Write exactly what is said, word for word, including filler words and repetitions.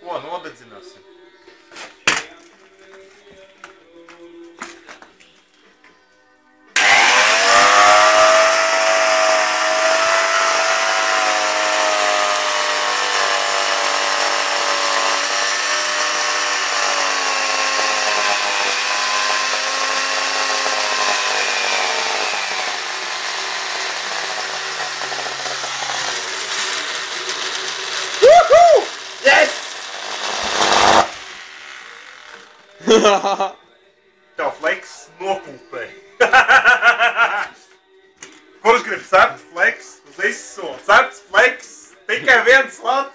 Ko nodedzināsim? Tev fleks nopūpē. Kurš grib sept fleks? Uz izsolu. Septs fleks. Tikai viens lats.